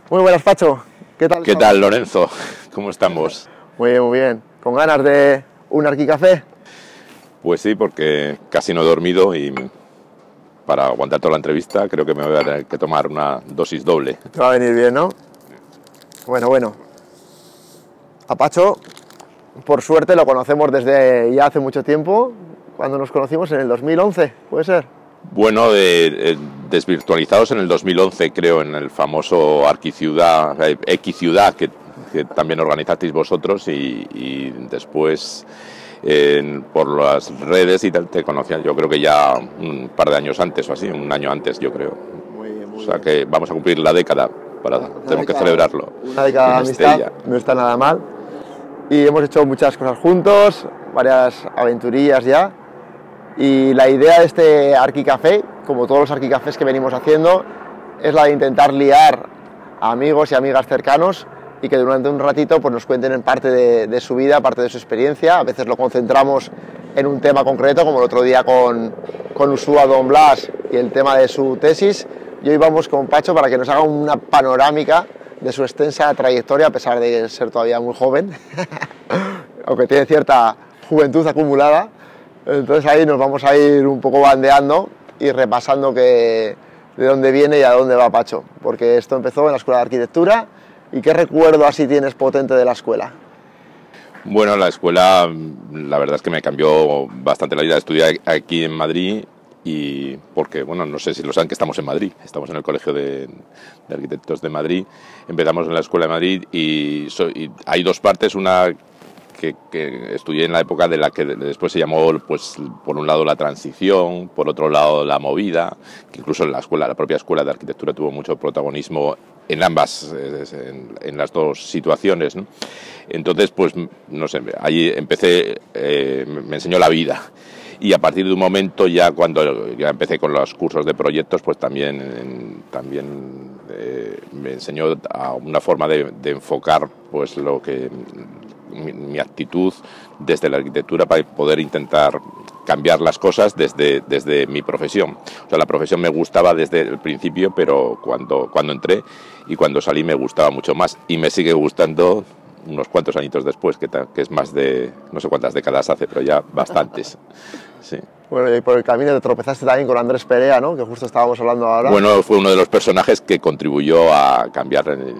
Muy buenas, Pacho. ¿Qué tal? ¿Qué tal, Lorenzo? ¿Cómo estamos? Muy bien, muy bien. ¿Con ganas de un arquicafé? Pues sí, porque casi no he dormido y para aguantar toda la entrevista creo que me voy a tener que tomar una dosis doble. Te va a venir bien, ¿no? Bueno. A Pacho, por suerte, lo conocemos desde ya hace mucho tiempo, cuando nos conocimos en el 2011, ¿puede ser? Bueno, desvirtualizados en el 2011, creo, en el famoso Arquiciudad, Equiciudad, que también organizasteis vosotros y después por las redes y tal te conocían, yo creo que ya un par de años antes o así, un año antes, yo creo. Muy bien. O sea que vamos a cumplir la década, tenemos que celebrarlo. Una década de amistad, no está nada mal. Y hemos hecho muchas cosas juntos, varias aventurillas ya. Y la idea de este Arquicafé, como todos los Arquicafés que venimos haciendo, es la de intentar liar a amigos y amigas cercanos y que durante un ratito pues, nos cuenten en parte de su vida, parte de su experiencia. A veces lo concentramos en un tema concreto, como el otro día con Ushua Don Blas y el tema de su tesis. Y hoy vamos con Pacho para que nos haga una panorámica de su extensa trayectoria, a pesar de ser todavía muy joven, aunque tiene cierta juventud acumulada. Entonces ahí nos vamos a ir un poco bandeando y repasando de dónde viene y a dónde va Pacho, porque esto empezó en la Escuela de Arquitectura. ¿Y qué recuerdo así tienes potente de la escuela? Bueno, la escuela, la verdad es que me cambió bastante la vida. Estudié aquí en Madrid y porque, bueno, no sé si lo saben que estamos en Madrid, estamos en el Colegio de Arquitectos de Madrid, empezamos en la Escuela de Madrid y hay dos partes, una que estudié en la época de la que después se llamó, pues, por un lado la transición, por otro lado la movida, que incluso en la propia Escuela de Arquitectura tuvo mucho protagonismo en ambas, en las dos situaciones, ¿no? Entonces, pues, no sé, ahí empecé, me enseñó la vida. Y a partir de un momento, ya cuando ya empecé con los cursos de proyectos, pues también me enseñó a una forma de enfocar pues lo que mi actitud desde la arquitectura para poder intentar cambiar las cosas desde mi profesión. O sea, la profesión me gustaba desde el principio, pero cuando entré y cuando salí me gustaba mucho más y me sigue gustando unos cuantos añitos después, que es más de, no sé cuántas décadas hace, pero ya bastantes. Sí. Bueno, y por el camino te tropezaste también con Andrés Perea, ¿no? Que justo estábamos hablando ahora. Bueno, fue uno de los personajes que contribuyó a cambiar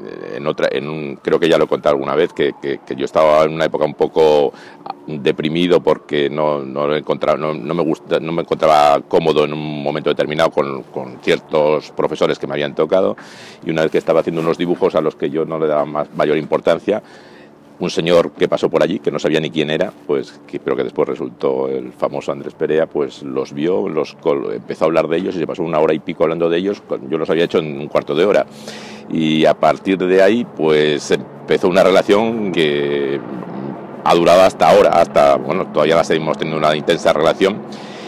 creo que ya lo he contado alguna vez, que yo estaba en una época un poco deprimido porque no me encontraba cómodo en un momento determinado con ciertos profesores que me habían tocado, y una vez que estaba haciendo unos dibujos a los que yo no le daba mayor importancia, un señor que pasó por allí, que no sabía ni quién era, pues, pero que después resultó el famoso Andrés Perea, pues los vio, empezó a hablar de ellos y se pasó 1 hora y pico hablando de ellos. Yo los había hecho en un cuarto de hora. Y a partir de ahí, pues empezó una relación que ha durado hasta ahora, bueno, todavía la seguimos teniendo una intensa relación.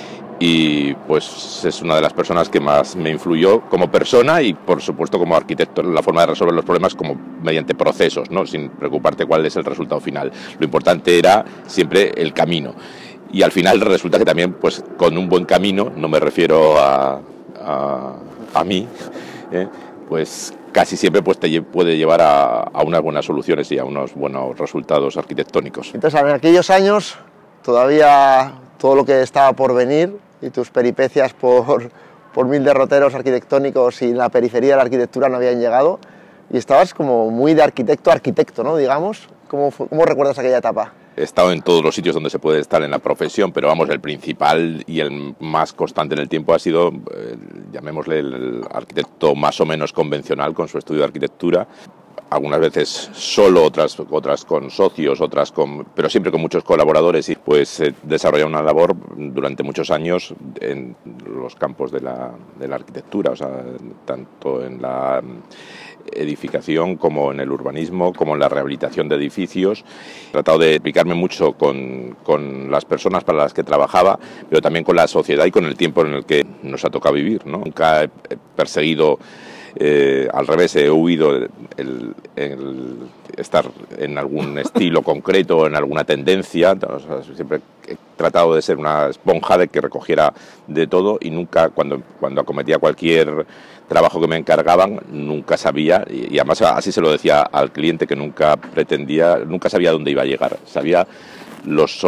Y pues es una de las personas que más me influyó como persona y por supuesto como arquitecto, la forma de resolver los problemas como mediante procesos, ¿no? Sin preocuparte cuál es el resultado final. Lo importante era siempre el camino. Y al final resulta que también, pues con un buen camino, no me refiero a mí, pues casi siempre pues te puede llevar a unas buenas soluciones y a unos buenos resultados arquitectónicos. Entonces, en aquellos años, todavía todo lo que estaba por venir y tus peripecias por 1000 derroteros arquitectónicos y en la periferia de la arquitectura no habían llegado, y estabas como muy de arquitecto a arquitecto, ¿no? Digamos. ¿Cómo recuerdas aquella etapa? He estado en todos los sitios donde se puede estar en la profesión, pero vamos, el principal y el más constante en el tiempo ha sido, llamémosle, el arquitecto más o menos convencional con su estudio de arquitectura. Algunas veces solo, otras con socios, pero siempre con muchos colaboradores, y pues desarrollado una labor durante muchos años en los campos de la arquitectura, o sea, tanto en la edificación como en el urbanismo, como en la rehabilitación de edificios. He tratado de implicarme mucho con las personas para las que trabajaba, pero también con la sociedad y con el tiempo en el que nos ha tocado vivir, ¿no? Nunca he perseguido Al revés, he huido el estar en algún estilo concreto, en alguna tendencia. O sea, siempre he tratado de ser una esponja de que recogiera de todo, y nunca, cuando acometía cualquier trabajo que me encargaban, nunca sabía, y además así se lo decía al cliente, que nunca sabía dónde iba a llegar. Sabía los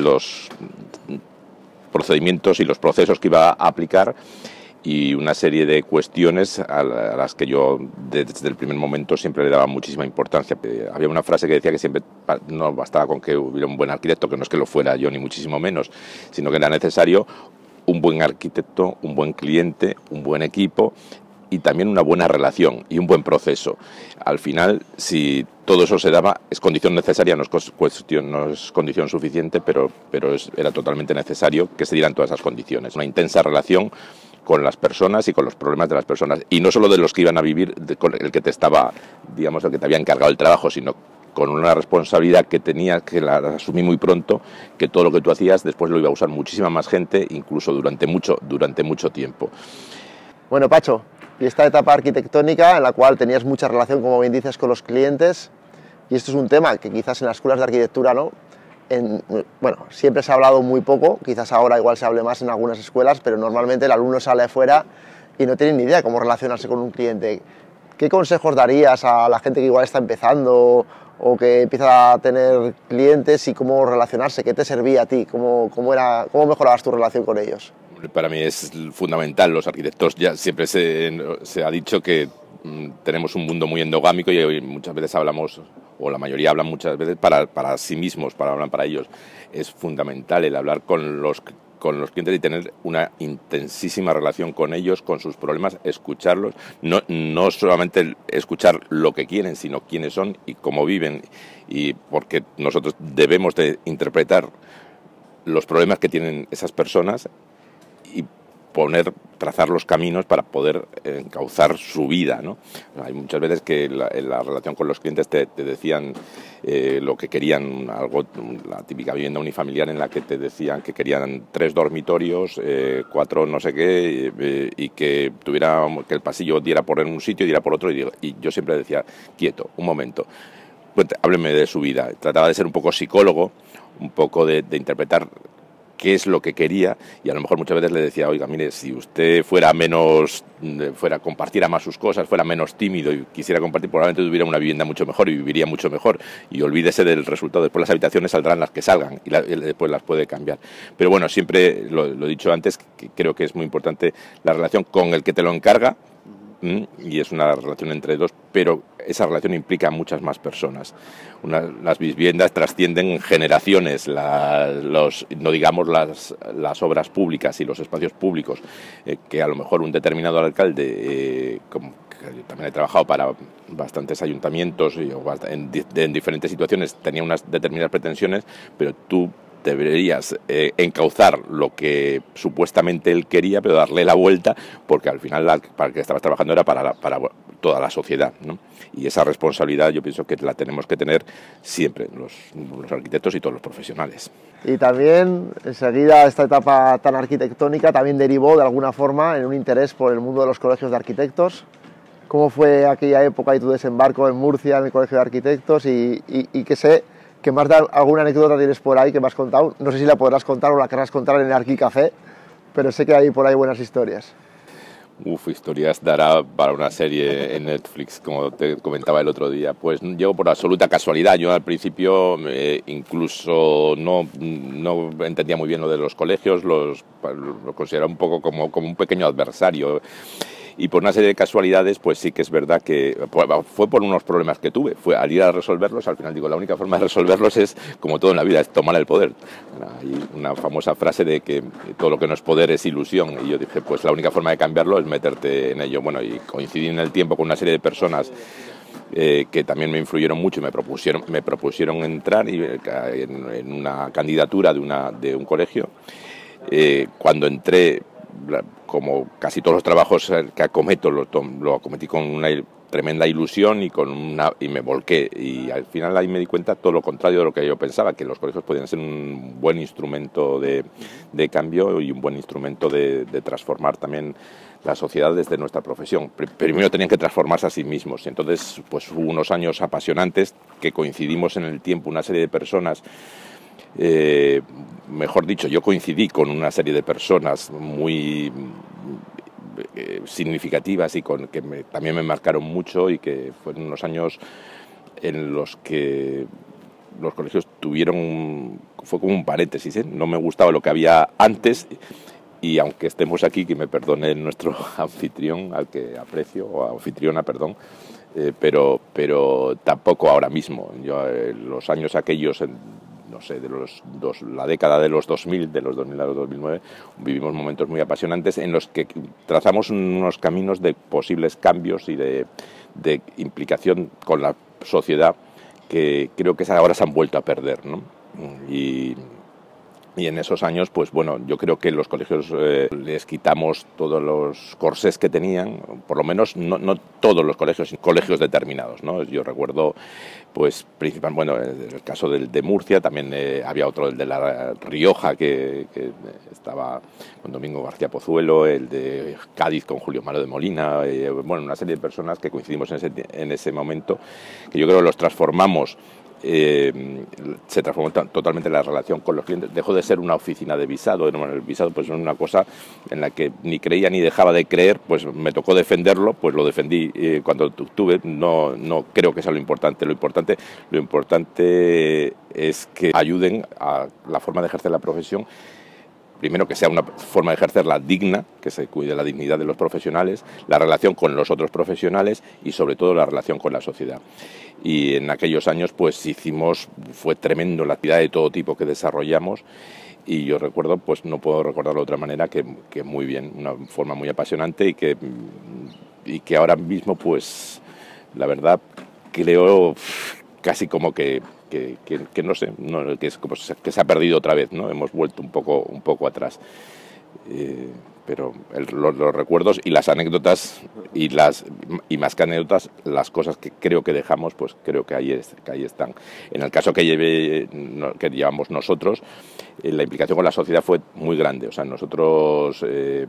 procedimientos y los procesos que iba a aplicar, y una serie de cuestiones a las que yo desde el primer momento siempre le daba muchísima importancia. Había una frase que decía que siempre no bastaba con que hubiera un buen arquitecto, que no es que lo fuera yo ni muchísimo menos, sino que era necesario un buen arquitecto, un buen cliente, un buen equipo y también una buena relación y un buen proceso. Al final, si todo eso se daba, es condición necesaria, no es condición suficiente, pero era totalmente necesario que se dieran todas esas condiciones. Una intensa relación con las personas y con los problemas de las personas, y no solo de los que iban a vivir, con el que te estaba, digamos, el que te había encargado el trabajo, sino con una responsabilidad que tenías, que la asumí muy pronto, que todo lo que tú hacías después lo iba a usar muchísima más gente, incluso durante mucho tiempo. Bueno, Pacho, y esta etapa arquitectónica en la cual tenías mucha relación, como bien dices, con los clientes, y esto es un tema que quizás en las escuelas de arquitectura no, bueno, siempre se ha hablado muy poco, quizás ahora igual se hable más en algunas escuelas, pero normalmente el alumno sale afuera y no tiene ni idea cómo relacionarse con un cliente. ¿Qué consejos darías a la gente que igual está empezando o que empieza a tener clientes, y cómo relacionarse? ¿Qué te servía a ti? ¿Cómo mejorabas tu relación con ellos? Para mí es fundamental. Los arquitectos, ya siempre se ha dicho que tenemos un mundo muy endogámico, y muchas veces hablamos, o la mayoría hablan muchas veces para sí mismos, hablan para ellos. Es fundamental el hablar con los clientes y tener una intensísima relación con ellos, con sus problemas, escucharlos, no solamente escuchar lo que quieren, sino quiénes son y cómo viven, y porque nosotros debemos de interpretar los problemas que tienen esas personas y trazar los caminos para poder encauzar su vida, ¿no? Hay muchas veces que en la relación con los clientes te decían lo que querían, la típica vivienda unifamiliar en la que te decían que querían 3 dormitorios, 4 no sé qué, y que el pasillo diera por un sitio y diera por otro, y yo siempre decía, quieto, un momento, pues, hábleme de su vida. Trataba de ser un poco psicólogo, un poco de interpretar qué es lo que quería, y a lo mejor muchas veces le decía, oiga, mire, si usted compartiera más sus cosas, fuera menos tímido y quisiera compartir, probablemente tuviera una vivienda mucho mejor y viviría mucho mejor, y olvídese del resultado. Después las habitaciones saldrán las que salgan, y después las puede cambiar. Pero bueno, siempre lo he dicho antes, que creo que es muy importante la relación con el que te lo encarga, y es una relación entre dos, pero esa relación implica a muchas más personas. Las viviendas trascienden generaciones, no digamos las obras públicas y los espacios públicos, que a lo mejor un determinado alcalde, como yo también he trabajado para bastantes ayuntamientos en diferentes situaciones, tenía unas determinadas pretensiones, pero tú deberías encauzar lo que supuestamente él quería, pero darle la vuelta, porque al final para el que estabas trabajando era para toda la sociedad, ¿no? Y esa responsabilidad yo pienso que la tenemos que tener siempre los arquitectos y todos los profesionales. Y también, enseguida, esta etapa tan arquitectónica también derivó de alguna forma en un interés por el mundo de los colegios de arquitectos. ¿Cómo fue aquella época y tu desembarco en Murcia, en el Colegio de Arquitectos? Y que sé que más de alguna anécdota tienes por ahí que me has contado. No sé si la podrás contar o la querrás contar en el Arquicafé, pero sé que hay por ahí buenas historias. Historias dará para una serie en Netflix, como te comentaba el otro día. Pues llego por absoluta casualidad. Yo al principio incluso no entendía muy bien lo de los colegios, lo consideraba un poco como un pequeño adversario. Y por una serie de casualidades, pues sí que es verdad que fue por unos problemas que tuve. Al ir a resolverlos, al final digo, la única forma de resolverlos es, como todo en la vida, es tomar el poder. Hay una famosa frase de que todo lo que no es poder es ilusión. Y yo dije, pues la única forma de cambiarlo es meterte en ello. Bueno, y coincidí en el tiempo con una serie de personas que también me influyeron mucho y me propusieron entrar en una candidatura de un colegio. Cuando entré, como casi todos los trabajos que acometo, lo acometí con una tremenda ilusión y me volqué, y al final ahí me di cuenta todo lo contrario de lo que yo pensaba, que los colegios podían ser un buen instrumento de cambio y un buen instrumento de transformar también la sociedad desde nuestra profesión. Primero tenían que transformarse a sí mismos. Y entonces pues hubo unos años apasionantes que coincidimos en el tiempo, una serie de personas, mejor dicho, yo coincidí con una serie de personas muy significativas y que también me marcaron mucho, y que fueron unos años en los que los colegios fue como un paréntesis, ¿eh? No me gustaba lo que había antes, y aunque estemos aquí, que me perdone nuestro anfitrión, al que aprecio, o anfitriona, perdón, pero tampoco ahora mismo. Yo, los años aquellos, no sé, la década de los 2000, de los 2000 a los 2009, vivimos momentos muy apasionantes en los que trazamos unos caminos de posibles cambios y de implicación con la sociedad que creo que ahora se han vuelto a perder, ¿no? Y en esos años, pues bueno, yo creo que los colegios les quitamos todos los corsés que tenían, por lo menos no todos los colegios, sino colegios determinados, ¿no? Yo recuerdo, pues, bueno, en el caso de Murcia, también había otro, el de La Rioja, que estaba con Domingo García Pozuelo, el de Cádiz con Julio Malo de Molina, bueno, una serie de personas que coincidimos en ese momento, que yo creo que los transformamos. Se transformó totalmente la relación con los clientes. Dejó de ser una oficina de visado. El visado pues es una cosa en la que ni creía ni dejaba de creer, pues me tocó defenderlo, pues lo defendí cuando tuve. No creo que sea lo importante. Lo importante es que ayuden a la forma de ejercer la profesión. Primero, que sea una forma de ejercerla digna, que se cuide la dignidad de los profesionales, la relación con los otros profesionales y sobre todo la relación con la sociedad. Y en aquellos años pues fue tremendo la actividad de todo tipo que desarrollamos, y yo recuerdo, pues no puedo recordarlo de otra manera que muy bien, una forma muy apasionante, y que ahora mismo pues la verdad creo casi como que no sé, que es como que se ha perdido otra vez, ¿no? Hemos vuelto un poco atrás. Pero los recuerdos y las anécdotas y más que anécdotas, las cosas que creo que dejamos, pues creo que ahí están. En el caso que llevamos nosotros, la implicación con la sociedad fue muy grande. O sea, nosotros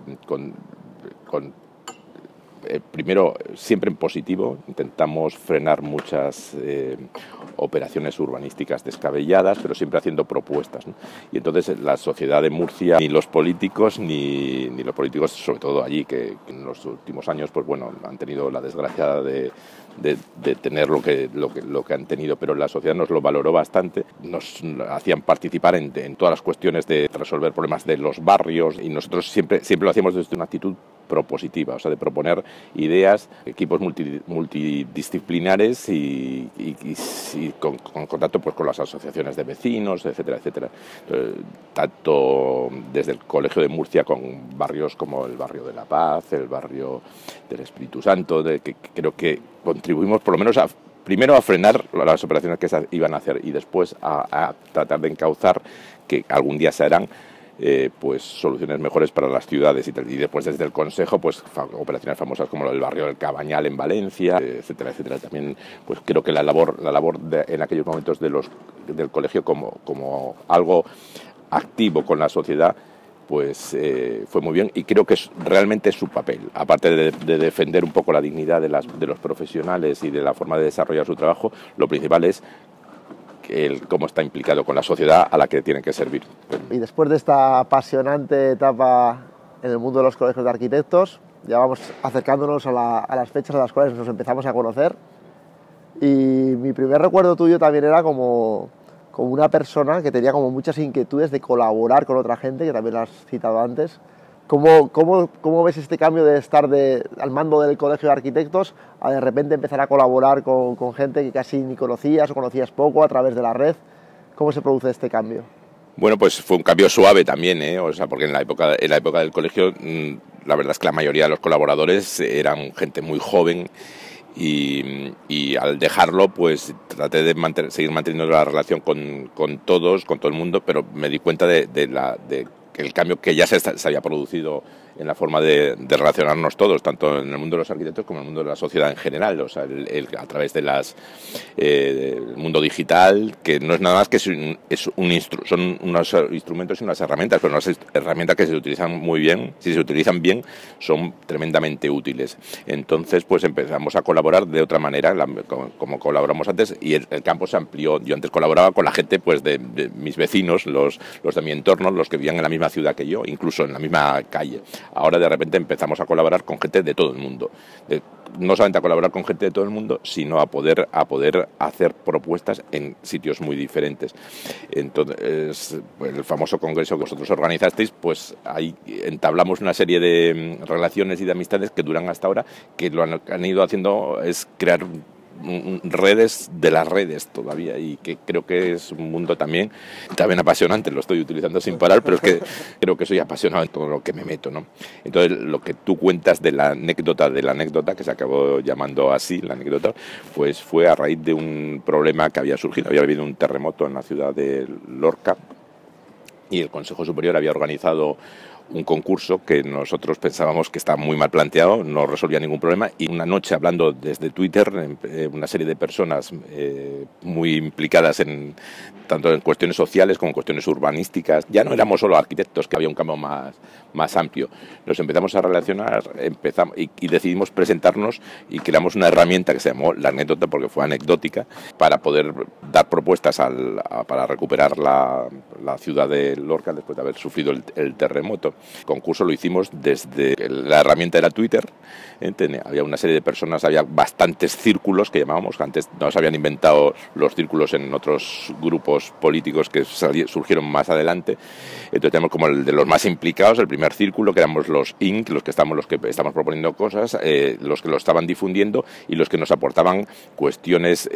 primero, siempre en positivo, intentamos frenar muchas operaciones urbanísticas descabelladas, pero siempre haciendo propuestas, ¿no? Y entonces la sociedad de Murcia, ni los políticos, sobre todo allí, que en los últimos años, pues bueno, han tenido la desgracia de tener lo que han tenido, pero la sociedad nos lo valoró bastante, nos hacían participar en todas las cuestiones de resolver problemas de los barrios, y nosotros siempre lo hacíamos desde una actitud propositiva, o sea, de proponer ideas, equipos multidisciplinares y con contacto pues con las asociaciones de vecinos, etcétera, etcétera. Tanto desde el Colegio de Murcia, con barrios como el barrio de La Paz, el barrio del Espíritu Santo, que creo que contribuimos por lo menos primero a frenar las operaciones que se iban a hacer, y después a tratar de encauzar, que algún día se harán, pues soluciones mejores para las ciudades, y después desde el Consejo pues operaciones famosas como lo del barrio del Cabañal en Valencia, etcétera, etcétera. También pues creo que la labor en aquellos momentos del colegio como algo activo con la sociedad, pues fue muy bien, y creo que realmente es su papel, aparte de defender un poco la dignidad de los profesionales y de la forma de desarrollar su trabajo. Lo principal es cómo está implicado con la sociedad a la que tiene que servir. Y después de esta apasionante etapa en el mundo de los colegios de arquitectos, ya vamos acercándonos a las fechas a las cuales nos empezamos a conocer, y mi primer recuerdo tuyo también era como una persona que tenía como muchas inquietudes de colaborar con otra gente, que también lo has citado antes. ¿Cómo ves este cambio de estar al mando del colegio de arquitectos a de repente empezar a colaborar con gente que casi ni conocías o conocías poco a través de la red? ¿Cómo se produce este cambio? Bueno, pues fue un cambio suave también, o sea, porque en la época del colegio, la verdad es que la mayoría de los colaboradores eran gente muy joven, y al dejarlo pues traté de seguir manteniendo la relación con todo el mundo, pero me di cuenta del cambio que ya se había producido en la forma de relacionarnos todos, tanto en el mundo de los arquitectos como en el mundo de la sociedad en general, o sea, a través de el mundo digital, que no es nada más que son unos instrumentos y unas herramientas, pero unas herramientas que se utilizan muy bien, si se utilizan bien, son tremendamente útiles. Entonces, pues empezamos a colaborar de otra manera, como colaboramos antes, y el campo se amplió. Yo antes colaboraba con la gente pues de mis vecinos, los de mi entorno, los que vivían en la misma ciudad que yo, incluso en la misma calle. Ahora de repente empezamos a colaborar con gente de todo el mundo. No solamente a colaborar con gente de todo el mundo, sino a poder hacer propuestas en sitios muy diferentes. Entonces, pues, el famoso congreso que vosotros organizasteis, pues ahí entablamos una serie de relaciones y de amistades que duran hasta ahora, que lo han ido haciendo es crear redes de las redes todavía, y que creo que es un mundo también apasionante. Lo estoy utilizando sin parar, pero es que creo que soy apasionado en todo lo que me meto, ¿no? Entonces, lo que tú cuentas de la anécdota, que se acabó llamando así, la anécdota, pues fue a raíz de un problema que había surgido. Había habido un terremoto en la ciudad de Lorca y el Consejo Superior había organizado un concurso que nosotros pensábamos que estaba muy mal planteado, no resolvía ningún problema, y una noche hablando desde Twitter, una serie de personas muy implicadas tanto en cuestiones sociales como en cuestiones urbanísticas, ya no éramos solo arquitectos, que había un campo más amplio. Nos empezamos a relacionar y decidimos presentarnos y creamos una herramienta que se llamó La Anécdota, porque fue anecdótica, para poder dar propuestas para recuperar la ciudad de Lorca después de haber sufrido el terremoto. El concurso lo hicimos desde la herramienta era Twitter. Había una serie de personas, había bastantes círculos que llamábamos, antes no se habían inventado los círculos en otros grupos políticos que surgieron más adelante. Entonces tenemos como el de los más implicados, el primer círculo, que éramos los INC, los que estamos proponiendo cosas, los que lo estaban difundiendo y los que nos aportaban cuestiones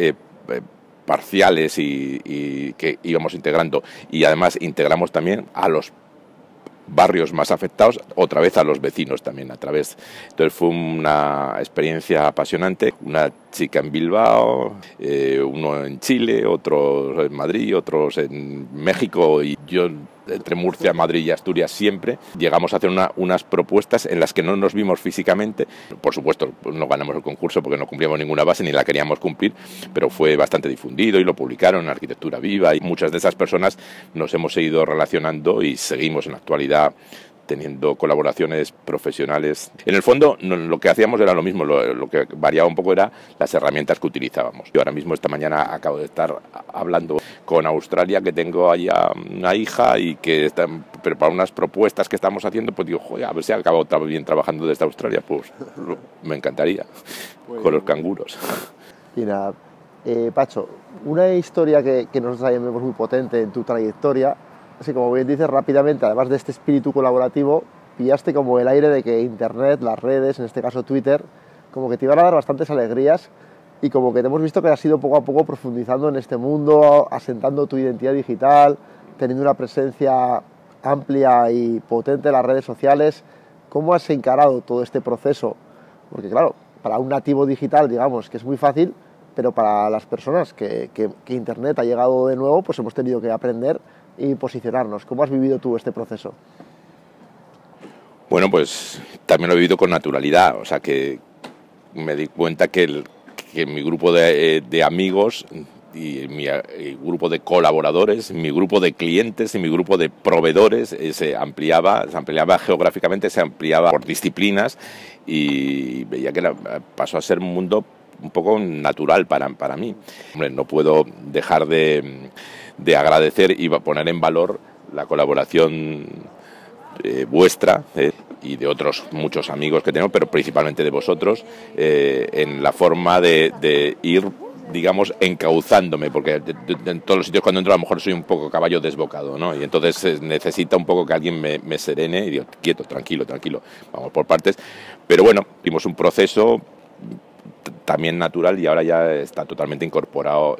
parciales y que íbamos integrando, y además integramos también a los barrios más afectados, otra vez a los vecinos también a través. Entonces fue una experiencia apasionante. Una chica en Bilbao, uno en Chile, otros en Madrid, otros en México, y yo entre Murcia, Madrid y Asturias siempre. Llegamos a hacer unas propuestas en las que no nos vimos físicamente. Por supuesto, no ganamos el concurso porque no cumplíamos ninguna base ni la queríamos cumplir, pero fue bastante difundido y lo publicaron en Arquitectura Viva, y muchas de esas personas nos hemos seguido relacionando y seguimos en la actualidad teniendo colaboraciones profesionales. En el fondo, lo que hacíamos era lo mismo, lo que variaba un poco era las herramientas que utilizábamos. Yo ahora mismo, esta mañana, acabo de estar hablando con Australia, que tengo allá una hija y que están preparando unas propuestas que estamos haciendo, pues digo, joder, a ver si acabo bien trabajando desde Australia, pues me encantaría, con los canguros. Y nada, Pacho, una historia que nosotros vemos muy potente en tu trayectoria. Así como bien dices, rápidamente, además de este espíritu colaborativo, pillaste como el aire de que Internet, las redes, en este caso Twitter, como que te iban a dar bastantes alegrías, y como que te hemos visto que has ido poco a poco profundizando en este mundo, asentando tu identidad digital, teniendo una presencia amplia y potente en las redes sociales. ¿Cómo has encarado todo este proceso? Porque claro, para un nativo digital, digamos, que es muy fácil, pero para las personas que Internet ha llegado de nuevo, pues hemos tenido que aprender y posicionarnos. ¿Cómo has vivido tú este proceso? Bueno, pues también lo he vivido con naturalidad, o sea que me di cuenta que mi grupo de amigos y mi grupo de colaboradores, mi grupo de clientes y mi grupo de proveedores se ampliaba geográficamente, se ampliaba por disciplinas, y veía que pasó a ser un mundo un poco natural para mí. Hombre, no puedo dejar de agradecer y poner en valor la colaboración vuestra y de otros muchos amigos que tengo, pero principalmente de vosotros, en la forma de ir, digamos, encauzándome, porque en todos los sitios cuando entro a lo mejor soy un poco caballo desbocado, ¿no? Y entonces necesita un poco que alguien me serene y digo, quieto, tranquilo, vamos por partes. Pero bueno, tuvimos un proceso también natural y ahora ya está totalmente incorporado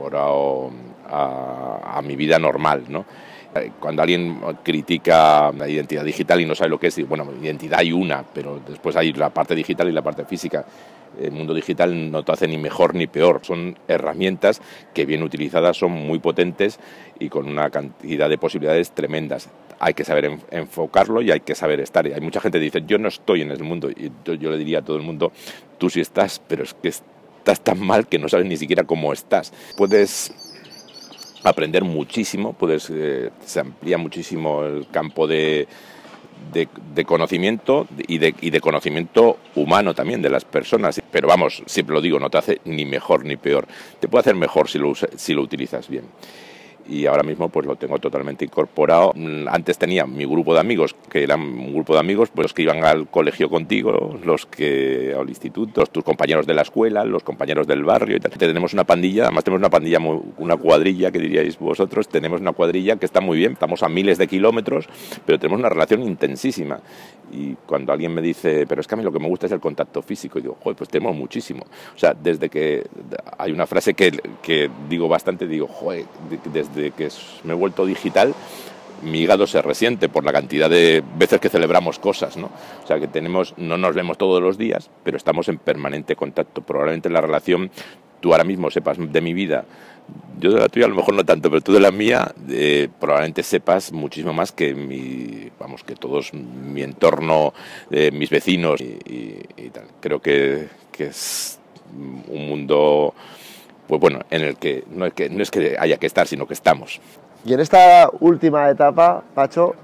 a mi vida normal, ¿no? Cuando alguien critica la identidad digital y no sabe lo que es, bueno, identidad hay una, pero después hay la parte digital y la parte física. El mundo digital no te hace ni mejor ni peor. Son herramientas que bien utilizadas son muy potentes y con una cantidad de posibilidades tremendas. Hay que saber enfocarlo y hay que saber estar. Hay mucha gente que dice, yo no estoy en el mundo. Y yo le diría a todo el mundo, tú sí estás, pero es que estás tan mal que no sabes ni siquiera cómo estás. Puedes aprender muchísimo, se amplía muchísimo el campo de conocimiento y de conocimiento humano también de las personas. Pero vamos, siempre lo digo, no te hace ni mejor ni peor. Te puede hacer mejor si lo utilizas bien. Y ahora mismo pues lo tengo totalmente incorporado. Antes tenía mi grupo de amigos, que eran un grupo de amigos pues los que iban al colegio contigo, los que al instituto, tus compañeros de la escuela, los compañeros del barrio y tal. Tenemos una pandilla, además tenemos una pandilla, una cuadrilla que diríais vosotros, tenemos una cuadrilla que está muy bien, estamos a miles de kilómetros, pero tenemos una relación intensísima. Y cuando alguien me dice, pero es que a mí lo que me gusta es el contacto físico, y digo, joder, pues tenemos muchísimo. O sea, desde que hay una frase que digo bastante, digo, joder, desde que me he vuelto digital, mi hígado se resiente por la cantidad de veces que celebramos cosas, ¿no? O sea, que no nos vemos todos los días, pero estamos en permanente contacto. Probablemente la relación, tú ahora mismo sepas de mi vida, yo de la tuya a lo mejor no tanto, pero tú de la mía probablemente sepas muchísimo más que que todos mi entorno, mis vecinos y tal. Creo que es un mundo, pues bueno, en el que no es que haya que estar, sino que estamos. Y en esta última etapa, Pacho,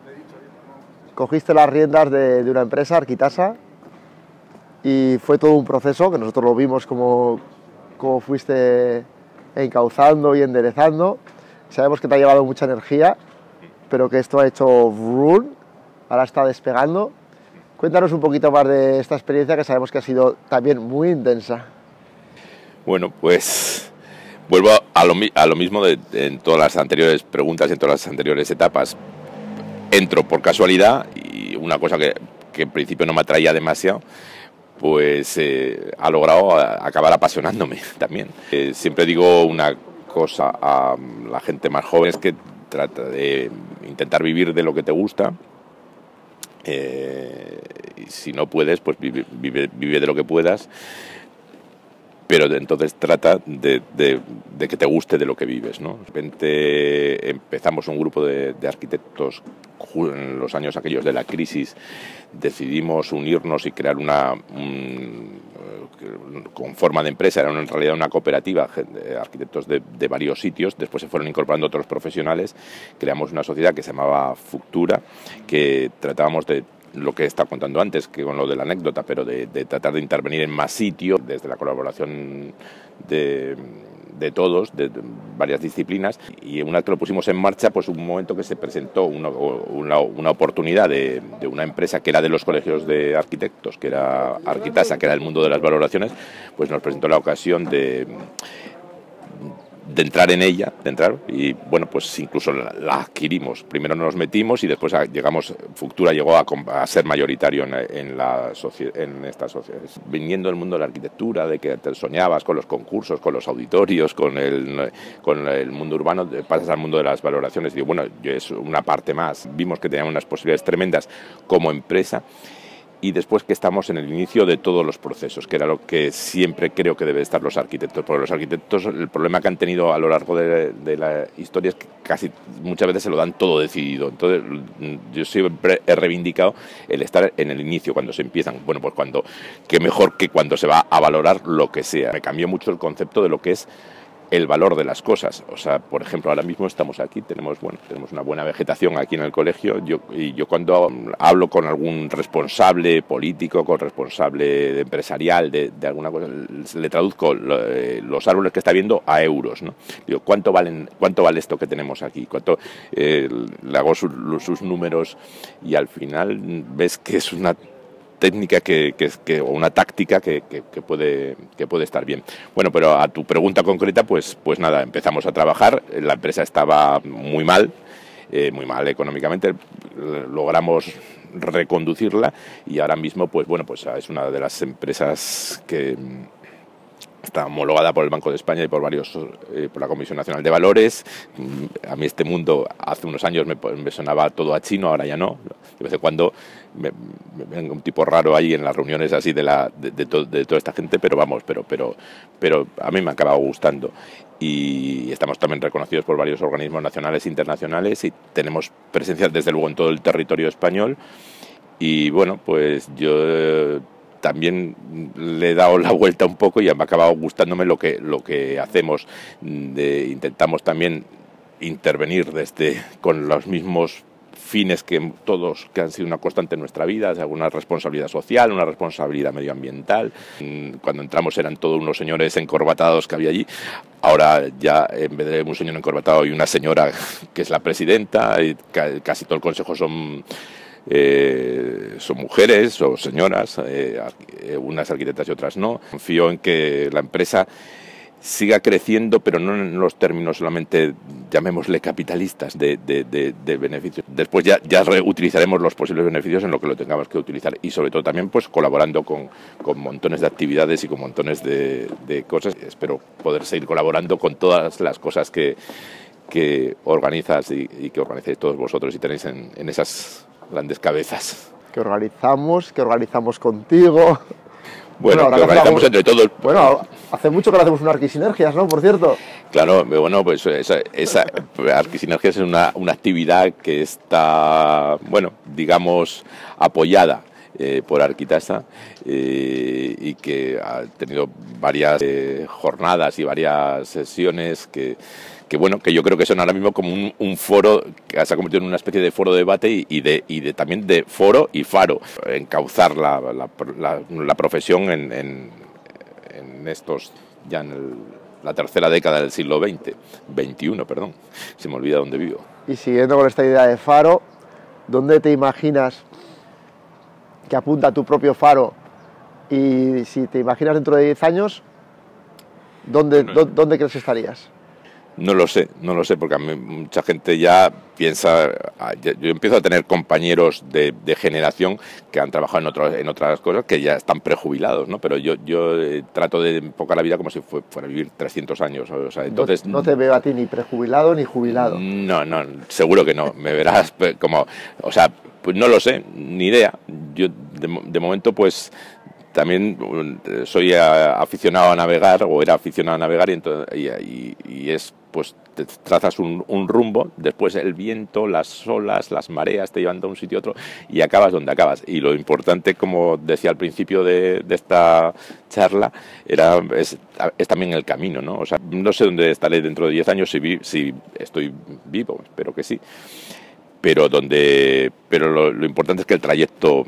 cogiste las riendas de una empresa, Arquitasa, y fue todo un proceso que nosotros lo vimos como fuiste encauzando y enderezando. Sabemos que te ha llevado mucha energía, pero que esto ha hecho run, ahora está despegando. Cuéntanos un poquito más de esta experiencia que sabemos que ha sido también muy intensa. Bueno, pues vuelvo a lo mismo en todas las anteriores preguntas, en todas las anteriores etapas. Entro por casualidad y una cosa que en principio no me atraía demasiado, pues ha logrado acabar apasionándome también. Siempre digo una cosa a la gente más joven, es que trata de intentar vivir de lo que te gusta. Y si no puedes, pues vive de lo que puedas. Pero entonces trata de que te guste de lo que vives, ¿no? De repente empezamos un grupo de arquitectos en los años aquellos de la crisis, decidimos unirnos y crear con forma de empresa, era en realidad una cooperativa de arquitectos de varios sitios. Después se fueron incorporando otros profesionales, creamos una sociedad que se llamaba Fuctura, que tratábamos de lo que está contando antes, que con lo de la anécdota, pero de tratar de intervenir en más sitios, desde la colaboración de todos, de varias disciplinas. Y una vez que lo pusimos en marcha, pues un momento que se presentó una oportunidad de una empresa que era de los colegios de arquitectos, que era Arquitasa, que era el mundo de las valoraciones, pues nos presentó la ocasión de entrar en ella, y bueno, pues incluso la adquirimos. Primero nos metimos y después Fuctura llegó a ser mayoritario en esta sociedad. Viniendo del mundo de la arquitectura, de que te soñabas con los concursos, con los auditorios, con el mundo urbano, pasas al mundo de las valoraciones y digo, bueno, es una parte más. Vimos que teníamos unas posibilidades tremendas como empresa. Y después que estamos en el inicio de todos los procesos, que era lo que siempre creo que deben estar los arquitectos. Porque los arquitectos, el problema que han tenido a lo largo de la historia es que muchas veces se lo dan todo decidido. Entonces, yo siempre he reivindicado el estar en el inicio, cuando se empiezan. Bueno, pues qué mejor que cuando se va a valorar lo que sea. Me cambió mucho el concepto de lo que es el valor de las cosas. O sea, por ejemplo, ahora mismo estamos aquí, tenemos una buena vegetación aquí en el colegio. Yo cuando hablo con algún responsable político, con responsable empresarial de alguna cosa, le traduzco los árboles que está viendo a euros, ¿no? Digo, ¿cuánto vale esto que tenemos aquí? Le hago sus números y al final ves que es una técnica o una táctica que puede estar bien. Bueno, pero a tu pregunta concreta, pues nada, empezamos a trabajar. La empresa estaba muy mal económicamente, logramos reconducirla y ahora mismo, pues bueno, pues es una de las empresas que Está homologada por el Banco de España y por por la Comisión Nacional de Valores. A mí este mundo hace unos años me sonaba todo a chino, ahora ya no. De vez en cuando me venga un tipo raro ahí en las reuniones así de toda esta gente, pero vamos, pero a mí me ha acabado gustando. Y estamos también reconocidos por varios organismos nacionales e internacionales y tenemos presencia desde luego en todo el territorio español. Y bueno, pues yo también le he dado la vuelta un poco y me ha acabado gustándome lo que hacemos. Intentamos también intervenir con los mismos fines que han sido una constante en nuestra vida, o sea, una responsabilidad social, una responsabilidad medioambiental. Cuando entramos eran todos unos señores encorbatados que había allí. Ahora ya en vez de un señor encorbatado hay una señora que es la presidenta, y casi todo el consejo son mujeres o señoras, unas arquitectas y otras no. Confío en que la empresa siga creciendo, pero no en los términos solamente, llamémosle capitalistas, de beneficios. Después ya reutilizaremos los posibles beneficios en lo que lo tengamos que utilizar y sobre todo también pues colaborando con montones de actividades y con montones de cosas. Espero poder seguir colaborando con todas las cosas que organizas y que organizáis todos vosotros y tenéis en esas grandes cabezas. Que organizamos contigo. Bueno, que organizamos entre todos. Bueno, hace mucho que no hacemos una Arquisinergias, ¿no? Por cierto. Claro, bueno, pues esa Arquisinergias es una actividad que está, bueno, digamos, apoyada por Arquitasa y que ha tenido varias jornadas y varias sesiones que yo creo que son ahora mismo como un foro que se ha convertido en una especie de foro de debate y también de foro y faro, encauzar la profesión en estos, ya en la tercera década del siglo XXI, perdón, se me olvida dónde vivo. Y siguiendo con esta idea de faro, ¿dónde te imaginas que apunta tu propio faro? Y si te imaginas dentro de 10 años, ¿dónde crees que estarías? No lo sé, porque a mí mucha gente ya piensa, yo empiezo a tener compañeros de generación que han trabajado en otras cosas que ya están prejubilados, ¿no? Pero yo trato de enfocar la vida como si fuera a vivir 300 años, o sea, entonces... No te veo a ti ni prejubilado ni jubilado. No, seguro que no, me verás como, o sea, pues no lo sé, ni idea. Yo de momento pues... También soy aficionado a navegar, o era aficionado a navegar, y es, pues, te trazas un rumbo, después el viento, las olas, las mareas te llevan de un sitio a otro y acabas donde acabas. Y lo importante, como decía al principio de esta charla, es también el camino, ¿no? O sea, no sé dónde estaré dentro de 10 años, si estoy vivo, espero que sí, pero lo importante es que el trayecto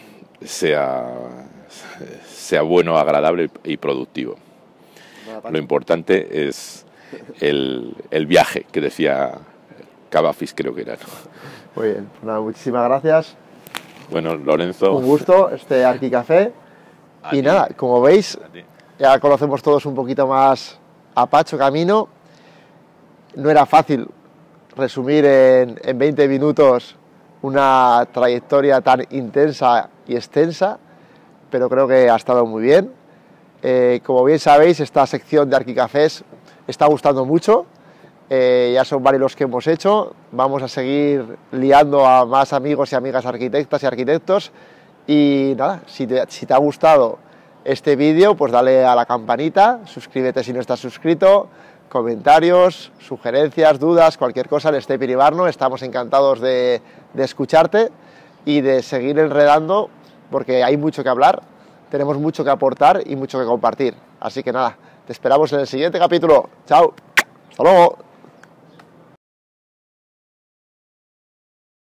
sea bueno, agradable y productivo. Lo importante es el viaje, que decía Cavafis, creo que era, ¿no? Muy bien, nada, muchísimas gracias. Bueno, Lorenzo. Un gusto, Arquicafé. Y nada, como veis, ya conocemos todos un poquito más a Pacho Camino. No era fácil resumir en 20 minutos una trayectoria tan intensa y extensa, pero creo que ha estado muy bien. Como bien sabéis, esta sección de Arquicafés está gustando mucho. Ya son varios los que hemos hecho. Vamos a seguir liando a más amigos y amigas arquitectas y arquitectos. Y nada, si te ha gustado este vídeo, pues dale a la campanita, suscríbete si no estás suscrito, comentarios, sugerencias, dudas, cualquier cosa en Step Ibarno. Estamos encantados de escucharte y de seguir enredando, porque hay mucho que hablar, tenemos mucho que aportar y mucho que compartir. Así que nada, te esperamos en el siguiente capítulo. ¡Chao! ¡Hasta luego!